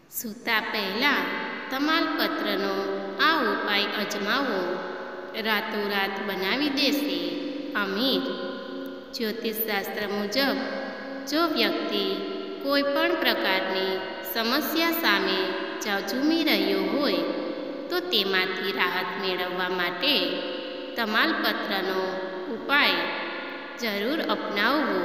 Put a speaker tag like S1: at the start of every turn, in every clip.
S1: સૂતા પહેલાં તમાલપત્રનો આ ઉપાય અજમાવો, રાતોરાત બનાવી દેશે અમીર। જ્યોતિષશાસ્ત્ર મુજબ જો વ્યક્તિ કોઈ પણ પ્રકારની સમસ્યા સામે ઝઝૂમી રહ્યો હોય તો તેમાંથી રાહત મેળવવા માટે તમાલપત્રનો ઉપાય જરૂર અપનાવવો।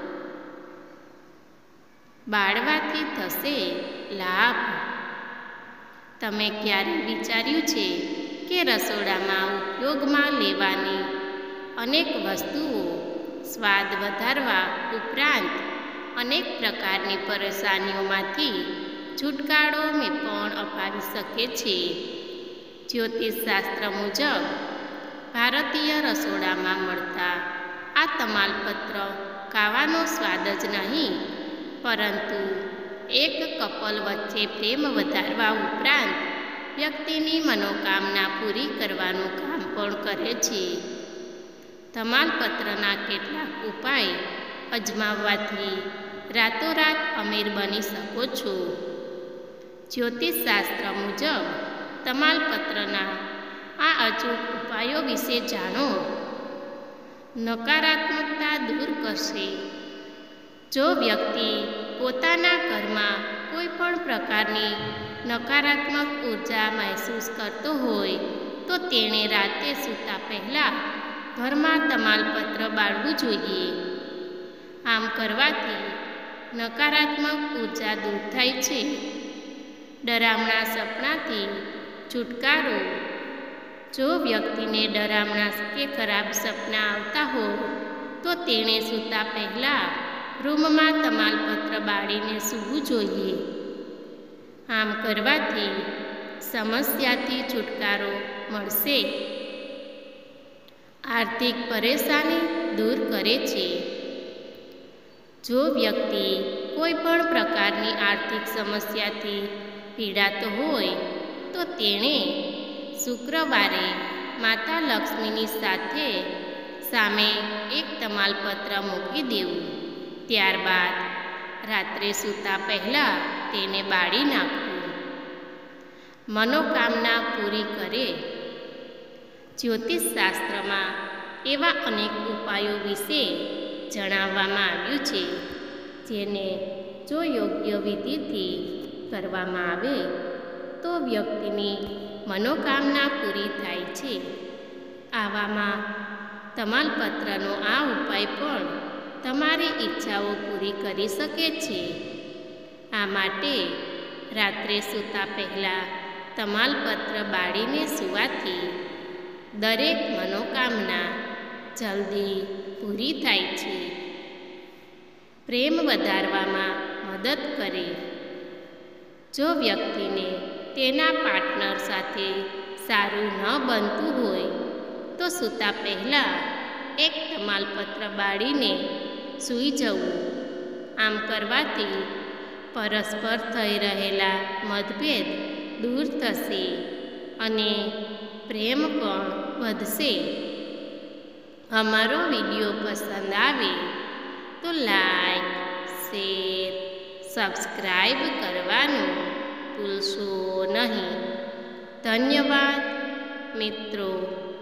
S1: બાળવાથી થશે લાભ। તમે ક્યારે વિચાર્યું છે કે રસોડામાં ઉપયોગમાં લેવાની અનેક વસ્તુઓ સ્વાદ વધારવા ઉપરાંત અનેક પ્રકારની પરેશાનીઓમાંથી છુટકારો પણ અપાવી શકે છે? જ્યોતિષશાસ્ત્ર મુજબ ભારતીય રસોડામાં મળતા આ તમાલપત્ર ખાવાનો સ્વાદ જ નહીં, પરંતુ એક કપલ વચ્ચે પ્રેમ વધારવા ઉપરાંત વ્યક્તિની મનોકામના પૂરી કરવાનું કામ પણ કરે છે। તમાલપત્રના કેટલાક ઉપાય અજમાવવાથી રાતોરાત અમીર બની શકો છો। જ્યોતિષશાસ્ત્ર મુજબ તમાલપત્રના આ અચૂક ઉપાયો વિશે જાણો। નકારાત્મકતા દૂર કરશે। જો વ્યક્તિ પોતાના ઘરમાં કોઈ પણ પ્રકારની નકારાત્મક ઉર્જા મહેસૂસ કરતો હોય તો તેણે રાતે સૂતા પહેલાં ઘરમાં તમાલપત્ર બાળવું જોઈએ। આમ કરવાથી નકારાત્મક ઉર્જા દૂર થાય છે, ડરામણા સપનાથી છુટકારો। જો વ્યક્તિને ડરામણા કે ખરાબ સપના આવતા હોય તો તેણે સૂતા પહેલાં રૂમમાં તમાલપત્ર બાળીને સૂવું જોઈએ। આમ કરવાથી સમસ્યાથી છુટકારો મળશે। આર્થિક પરેશાની દૂર કરે છે। જો વ્યક્તિ કોઈ પણ પ્રકારની આર્થિક સમસ્યાથી પીડાતો હોય તો તેણે શુક્રવારે માતા લક્ષ્મીની સામે એક તમાલપત્ર મૂકી દેવું, ત્યારબાદ રાત્રે સૂતા પહેલાં તેને બાળી નાખવું। મનોકામના પૂરી કરે। જ્યોતિષશાસ્ત્રમાં એવા અનેક ઉપાયો વિશે જણાવવામાં આવ્યું છે જેને જો યોગ્ય વિધિથી કરવામાં આવે તો વ્યક્તિની મનોકામના પૂરી થાય છે। આવામાં તમાલપત્રનો આ ઉપાય પણ તમારી ઈચ્છાઓ પૂરી કરી શકે છે। આ માટે રાત્રે સૂતા પહેલાં તમાલપત્ર બાળીને સૂવાથી દરેક મનોકામના જલ્દી પૂરી થાય છે। પ્રેમ વધારવામાં મદદ કરે। જો વ્યક્તિને તેના પાર્ટનર સાથે સારું ન બનતું હોય તો સૂતા પહેલાં એક તમાલપત્ર બાળીને સૂઈ જવું। આમ કરવાથી પરસ્પર થઈ રહેલા મતભેદ દૂર થશે અને પ્રેમ પણ વધશે। અમારો વિડીયો પસંદ આવે તો લાઈક, શેર, સબસ્ક્રાઈબ કરવાનું ભૂલશો નહીં। ધન્યવાદ મિત્રો।